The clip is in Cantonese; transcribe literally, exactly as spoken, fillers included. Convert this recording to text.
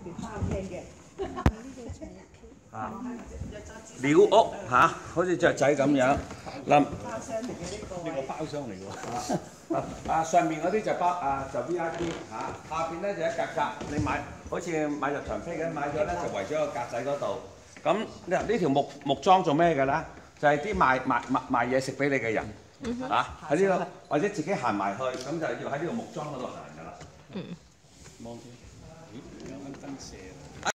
啊，寮屋嚇，好似雀仔咁樣。嗱，呢個包廂嚟㗎。 啊啊上面嗰啲就包啊就 V I P 嚇，下邊咧就一格格，你買好似買入場飛嘅，買咗咧就圍咗個格仔嗰度。咁呢呢條木木樁做咩嘅咧？就係啲賣賣賣賣嘢食俾你嘅人嚇，喺呢度或者自己行埋去，咁就要喺呢個木樁嗰度行㗎啦。 嗯。 望住，咦，有間燈射。